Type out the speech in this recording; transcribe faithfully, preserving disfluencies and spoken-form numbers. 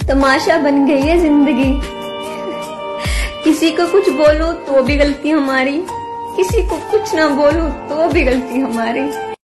तमाशा बन गई है जिंदगी। किसी को कुछ बोलो तो भी गलती हमारी, किसी को कुछ ना बोलो तो भी गलती हमारी।